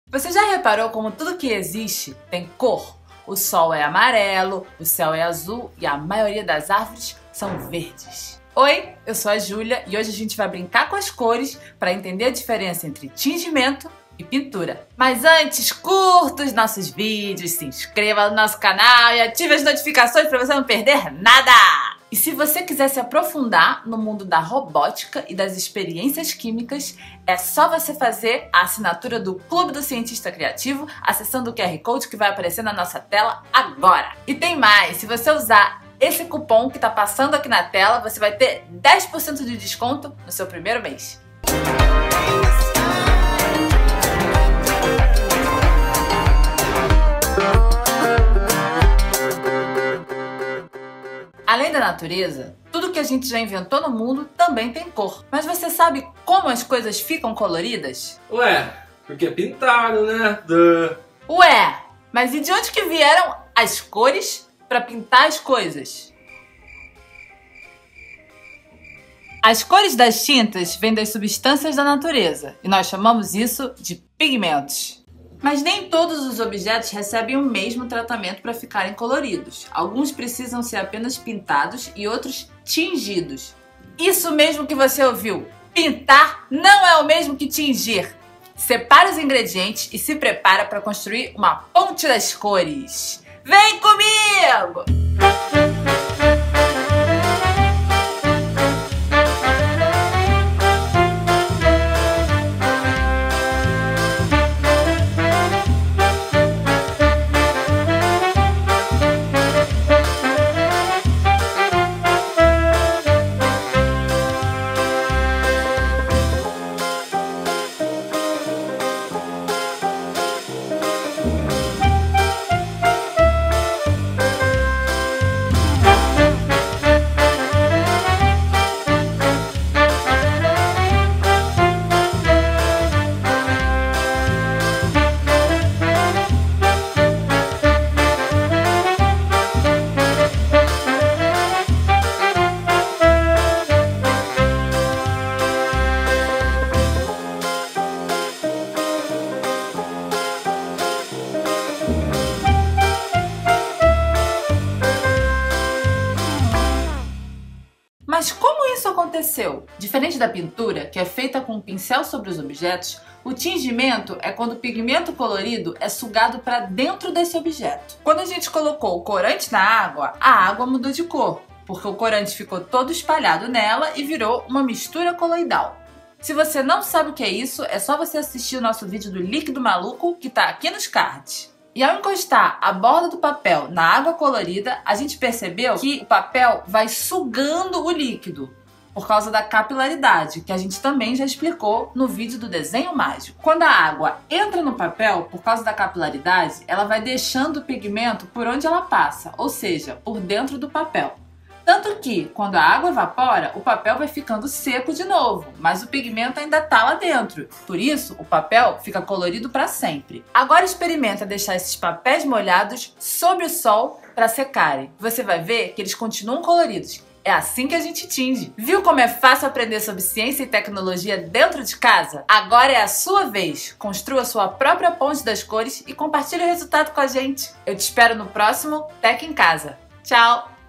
Você já reparou como tudo que existe tem cor? O sol é amarelo, o céu é azul e a maioria das árvores são verdes. Oi, eu sou a Júlia e hoje a gente vai brincar com as cores para entender a diferença entre tingimento e pintura. Mas antes, curta os nossos vídeos, se inscreva no nosso canal e ative as notificações para você não perder nada! E se você quiser se aprofundar no mundo da robótica e das experiências químicas, é só você fazer a assinatura do Clube do Cientista Criativo acessando o QR Code que vai aparecer na nossa tela agora. E tem mais, se você usar esse cupom que está passando aqui na tela, você vai ter 10% de desconto no seu primeiro mês. Além da natureza, tudo que a gente já inventou no mundo também tem cor. Mas você sabe como as coisas ficam coloridas? Ué, porque pintaram, né? Ué, mas e de onde que vieram as cores para pintar as coisas? As cores das tintas vêm das substâncias da natureza e nós chamamos isso de pigmentos. Mas nem todos os objetos recebem o mesmo tratamento para ficarem coloridos. Alguns precisam ser apenas pintados e outros tingidos. Isso mesmo que você ouviu! Pintar não é o mesmo que tingir. Separa os ingredientes e se prepara para construir uma ponte das cores. Vem comigo! Mas como isso aconteceu? Diferente da pintura, que é feita com um pincel sobre os objetos, o tingimento é quando o pigmento colorido é sugado para dentro desse objeto. Quando a gente colocou o corante na água, a água mudou de cor, porque o corante ficou todo espalhado nela e virou uma mistura coloidal. Se você não sabe o que é isso, é só você assistir o nosso vídeo do líquido maluco que está aqui nos cards. E ao encostar a borda do papel na água colorida, a gente percebeu que o papel vai sugando o líquido por causa da capilaridade, que a gente também já explicou no vídeo do desenho mágico. Quando a água entra no papel, por causa da capilaridade, ela vai deixando o pigmento por onde ela passa, ou seja, por dentro do papel. Tanto que, quando a água evapora, o papel vai ficando seco de novo, mas o pigmento ainda está lá dentro. Por isso, o papel fica colorido para sempre. Agora experimenta deixar esses papéis molhados sob o sol para secarem. Você vai ver que eles continuam coloridos. É assim que a gente tinge. Viu como é fácil aprender sobre ciência e tecnologia dentro de casa? Agora é a sua vez. Construa sua própria ponte das cores e compartilhe o resultado com a gente. Eu te espero no próximo Tec em Casa. Tchau!